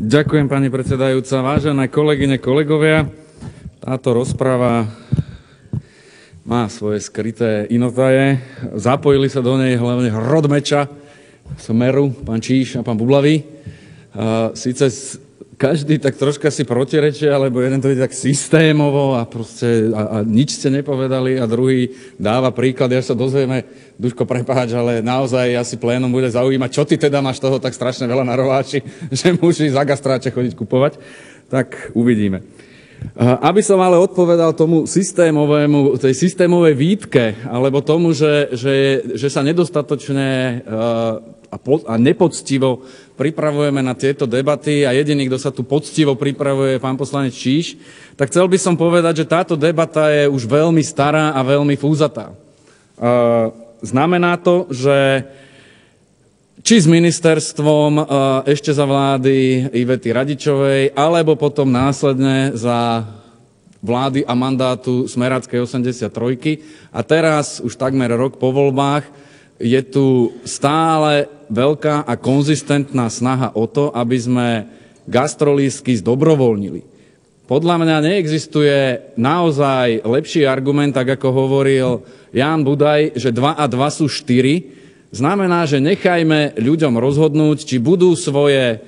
Ďakujem, pani predsedajúca. Vážené kolegyne, kolegovia, táto rozprava má svoje skryté inotaje. Zapojili sa do nej hlavne hrod meča Smeru, pán Číš a pán Bublavý. Sice každý tak troška si protirečia, alebo jeden to ide tak systémovo a proste a nič ste nepovedali a druhý dáva príklad. Ja sa dozvieme, Duško, prepáč, ale naozaj asi plénom bude zaujímať, čo ty teda máš toho tak strašne veľa na rováči, že musíš za gastráče chodiť kupovať. Tak uvidíme. Aby som ale odpovedal tomu tej systémovej výtke, alebo tomu, že sa nedostatočne a nepoctivo pripravujeme na tieto debaty a jediný, kto sa tu poctivo pripravuje, je pán poslanec Číš, tak chcel by som povedať, že táto debata je už veľmi stará a veľmi fúzatá. Znamená to, že či s ministerstvom ešte za vlády Ivety Radičovej, alebo potom následne za vlády a mandátu Smeráckej 83. A teraz, už takmer rok po voľbách, je tu stále veľká a konzistentná snaha o to, aby sme gastrolístky zdobrovoľnili. Podľa mňa neexistuje naozaj lepší argument, tak ako hovoril Ján Budaj, že 2 a 2 sú 4. Znamená, že nechajme ľuďom rozhodnúť, či budú svoje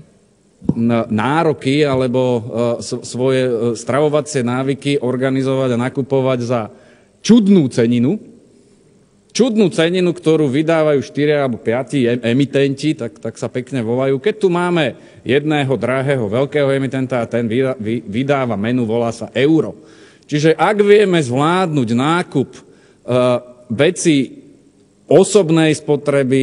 nároky alebo svoje stravovacie návyky organizovať a nakupovať za čudnú ceninu, ktorú vydávajú 4 alebo 5 emitenti, tak sa pekne volajú. Keď tu máme jedného drahého veľkého emitenta a ten vydáva menu, volá sa euro. Čiže ak vieme zvládnuť nákup veci osobnej spotreby,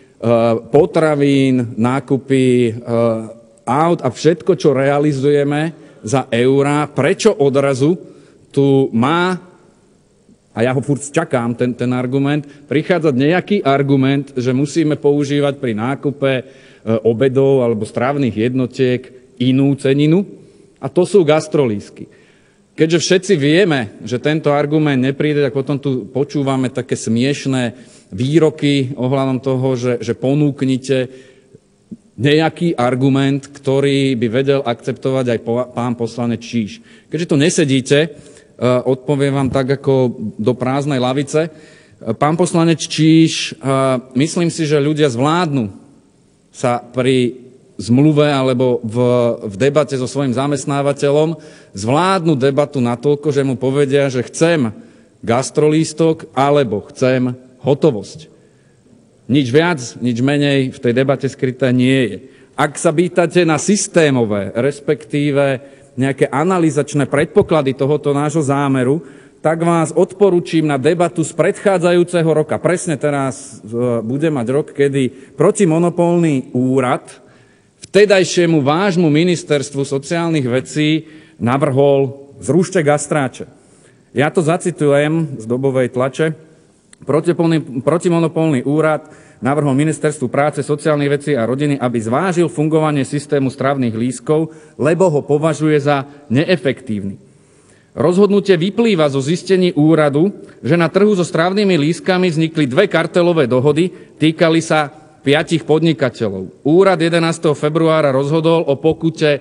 potravín, nákupy aut a všetko, čo realizujeme za eurá, prečo odrazu tu má, a ja ho furt čakám, ten argument, prichádzať nejaký argument, že musíme používať pri nákupe obedov alebo strávnych jednotiek inú ceninu, a to sú gastrolístky. Keďže všetci vieme, že tento argument nepríde, tak potom tu počúvame také smiešné výroky ohľadom toho, že ponúknite nejaký argument, ktorý by vedel akceptovať aj pán poslanec Číš. Keďže to nesedíte, odpoviem vám tak ako do prázdnej lavice. Pán poslanec Číš, myslím si, že ľudia zvládnu sa pri zmluve alebo v debate so svojím zamestnávateľom zvládnu debatu natoľko, že mu povedia, že chcem gastrolístok alebo chcem hotovosť. Nič viac, nič menej v tej debate skryté nie je. Ak sa pýtate na systémové, respektíve nejaké analyzačné predpoklady tohoto nášho zámeru, tak vás odporúčim na debatu z predchádzajúceho roka. Presne teraz bude mať rok, kedy protimonopolný úrad vtedajšiemu vášmu ministerstvu sociálnych vecí navrhol zrušte gastráče. Ja to zacitujem z dobovej tlače. Protimonopolný úrad navrhol Ministerstvu práce, sociálnych vecí a rodiny, aby zvážil fungovanie systému stravných lístkov, lebo ho považuje za neefektívny. Rozhodnutie vyplýva zo zistení úradu, že na trhu so stravnými lístkami vznikli 2 kartelové dohody, týkali sa 5 podnikateľov. Úrad 11. februára rozhodol o pokute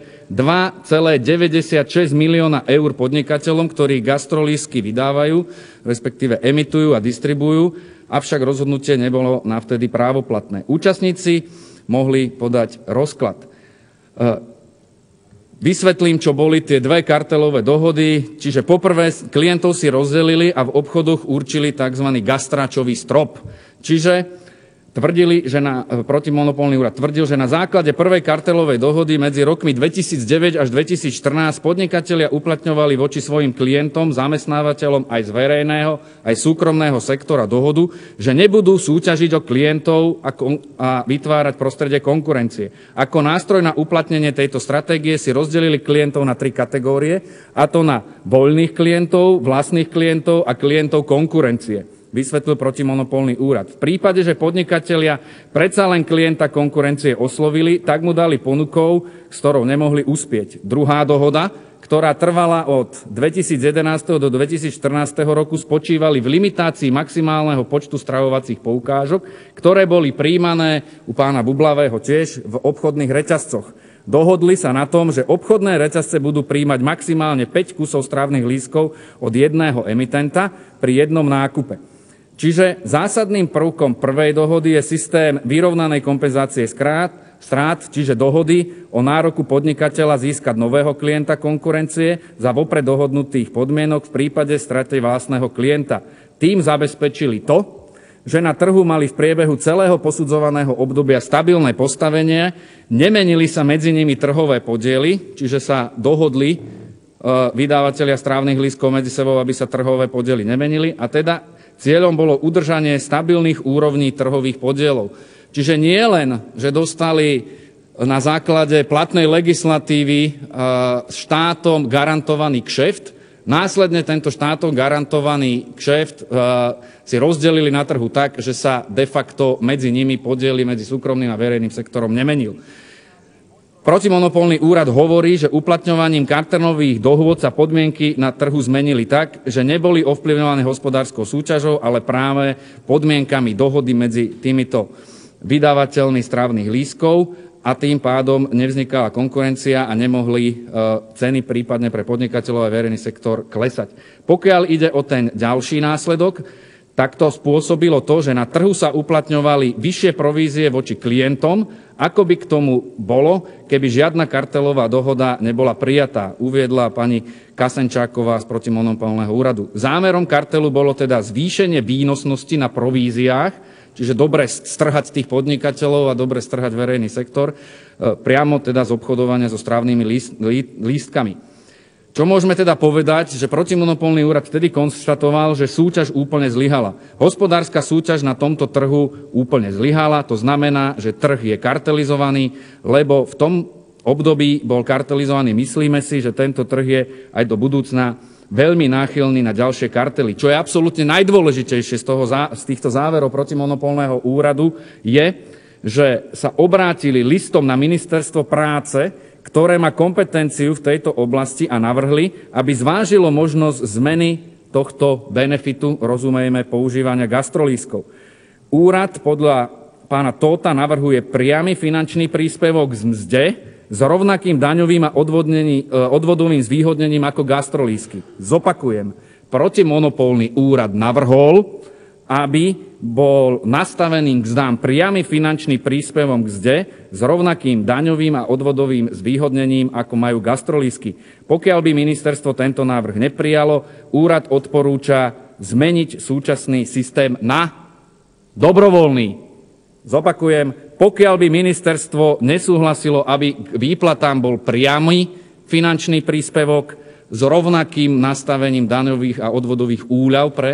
2,96 milióna eur podnikateľom, ktorí gastrolístky vydávajú, respektíve emitujú a distribujú, avšak rozhodnutie nebolo navtedy právoplatné. Účastníci mohli podať rozklad. Vysvetlím, čo boli tie 2 kartelové dohody. Čiže poprvé klientov si rozdelili a v obchodoch určili tzv. Gastráčový strop. Čiže protimonopolný úrad tvrdil, že na základe prvej kartelovej dohody medzi rokmi 2009 až 2014 podnikatelia uplatňovali voči svojim klientom, zamestnávateľom aj z verejného, aj súkromného sektora dohodu, že nebudú súťažiť o klientov a vytvárať prostredie konkurencie. Ako nástroj na uplatnenie tejto stratégie si rozdelili klientov na 3 kategórie, a to na voľných klientov, vlastných klientov a klientov konkurencie. Vysvetlil protimonopolný úrad. V prípade, že podnikatelia predsa len klienta konkurencie oslovili, tak mu dali ponukou, s ktorou nemohli uspieť. Druhá dohoda, ktorá trvala od 2011. do 2014. roku, spočívali v limitácii maximálneho počtu stravovacích poukážok, ktoré boli prijímané u pána Bublavého tiež v obchodných reťazcoch. Dohodli sa na tom, že obchodné reťazce budú prijímať maximálne 5 kusov strávnych lístkov od jedného emitenta pri jednom nákupe. Čiže zásadným prvkom prvej dohody je systém vyrovnanej kompenzácie strát, čiže dohody o nároku podnikateľa získať nového klienta konkurencie za vopred dohodnutých podmienok v prípade straty vlastného klienta. Tým zabezpečili to, že na trhu mali v priebehu celého posudzovaného obdobia stabilné postavenie, nemenili sa medzi nimi trhové podiely, čiže sa dohodli vydávateľia strávnych lístkov medzi sebou, aby sa trhové podiely nemenili, a teda cieľom bolo udržanie stabilných úrovní trhových podielov. Čiže nie len, že dostali na základe platnej legislatívy štátom garantovaný kšeft, následne tento štátom garantovaný kšeft si rozdelili na trhu tak, že sa de facto medzi nimi podiely medzi súkromným a verejným sektorom nemenil. Protimonopolný úrad hovorí, že uplatňovaním kartelových dohôd sa podmienky na trhu zmenili tak, že neboli ovplyvňované hospodárskou súťažou, ale práve podmienkami dohody medzi týmito vydávateľmi strávnych lístkov, a tým pádom nevznikala konkurencia a nemohli ceny prípadne pre podnikateľov a verejný sektor klesať. Pokiaľ ide o ten ďalší následok, tak to spôsobilo to, že na trhu sa uplatňovali vyššie provízie voči klientom, ako by k tomu bolo, keby žiadna kartelová dohoda nebola prijatá, uviedla pani Kasenčáková z Protimonopolného úradu. Zámerom kartelu bolo teda zvýšenie výnosnosti na províziách, čiže dobre strhať tých podnikateľov a dobre strhať verejný sektor, priamo teda z obchodovania so strávnymi lístkami. Čo môžeme teda povedať, že Protimonopolný úrad vtedy konštatoval, že súťaž úplne zlyhala. Hospodárska súťaž na tomto trhu úplne zlyhala, to znamená, že trh je kartelizovaný, lebo v tom období bol kartelizovaný, myslíme si, že tento trh je aj do budúcna veľmi náchylný na ďalšie kartely. Čo je absolútne najdôležitejšie z týchto záverov Protimonopolného úradu je, že sa obrátili listom na Ministerstvo práce, ktoré má kompetenciu v tejto oblasti, a navrhli, aby zvážilo možnosť zmeny tohto benefitu, rozumejme, používania gastrolístkov. Úrad podľa pána Tóta navrhuje priamy finančný príspevok z mzde s rovnakým daňovým a odvodovým zvýhodnením ako gastrolístky. Zopakujem, Protimonopolný úrad navrhol, aby bol nastavený k mzdám priamy finančný príspevok k mzde s rovnakým daňovým a odvodovým zvýhodnením, ako majú gastrolístky. Pokiaľ by ministerstvo tento návrh neprijalo, úrad odporúča zmeniť súčasný systém na dobrovoľný. Zopakujem, pokiaľ by ministerstvo nesúhlasilo, aby k výplatám bol priamy finančný príspevok s rovnakým nastavením daňových a odvodových úľav pre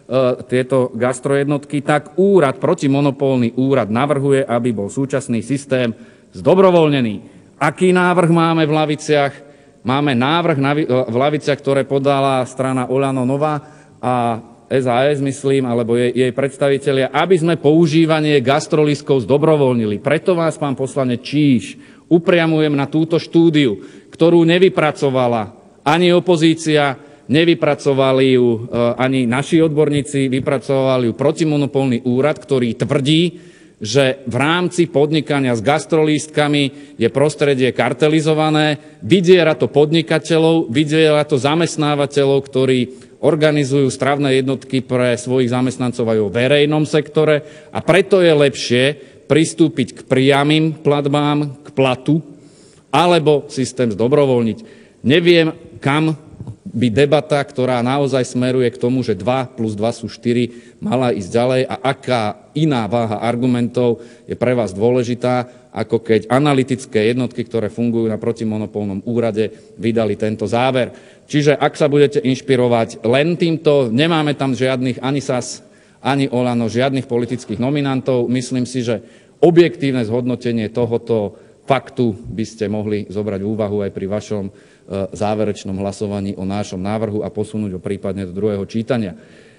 tieto gastrojednotky, tak Protimonopolný úrad navrhuje, aby bol súčasný systém zdobrovoľnený. Aký návrh máme v laviciach? Máme návrh v laviciach, ktoré podala strana Oľano Nová a SAS, myslím, alebo jej predstavitelia, aby sme používanie gastrolístkov zdobrovoľnili. Preto vás, pán poslanec Číš, upriamujem na túto štúdiu, ktorú nevypracovala ani opozícia, nevypracovali ju ani naši odborníci, vypracovali ju Protimonopolný úrad, ktorý tvrdí, že v rámci podnikania s gastrolístkami je prostredie kartelizované, vydiera to podnikateľov, vydiera to zamestnávateľov, ktorí organizujú stravné jednotky pre svojich zamestnancov aj vo verejnom sektore, a preto je lepšie pristúpiť k priamym platbám, k platu, alebo systém zdobrovoľniť. Neviem, kam by debata, ktorá naozaj smeruje k tomu, že 2 + 2 sú 4, mala ísť ďalej, a aká iná váha argumentov je pre vás dôležitá, ako keď analytické jednotky, ktoré fungujú na Protimonopolnom úrade, vydali tento záver. Čiže ak sa budete inšpirovať len týmto, nemáme tam žiadnych ani SAS, ani Olano, žiadnych politických nominantov. Myslím si, že objektívne zhodnotenie tohoto faktu by ste mohli zobrať v úvahu aj pri vašom záverečnom hlasovaní o našom návrhu a posunúť ho prípadne do druhého čítania.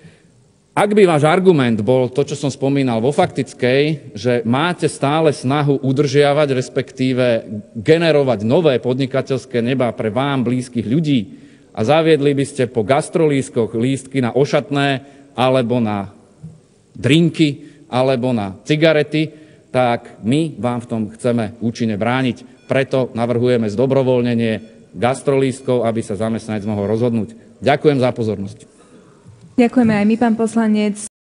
Ak by váš argument bol to, čo som spomínal vo faktickej, že máte stále snahu udržiavať, respektíve generovať nové podnikateľské nebá pre vám blízkych ľudí a zaviedli by ste po gastrolístkoch lístky na ošatné alebo na drinky alebo na cigarety, tak my vám v tom chceme účinne brániť. Preto navrhujeme zdobrovoľnenie gastrolístkov, aby sa zamestnanec mohol rozhodnúť. Ďakujem za pozornosť. Ďakujeme aj my, pán poslanec.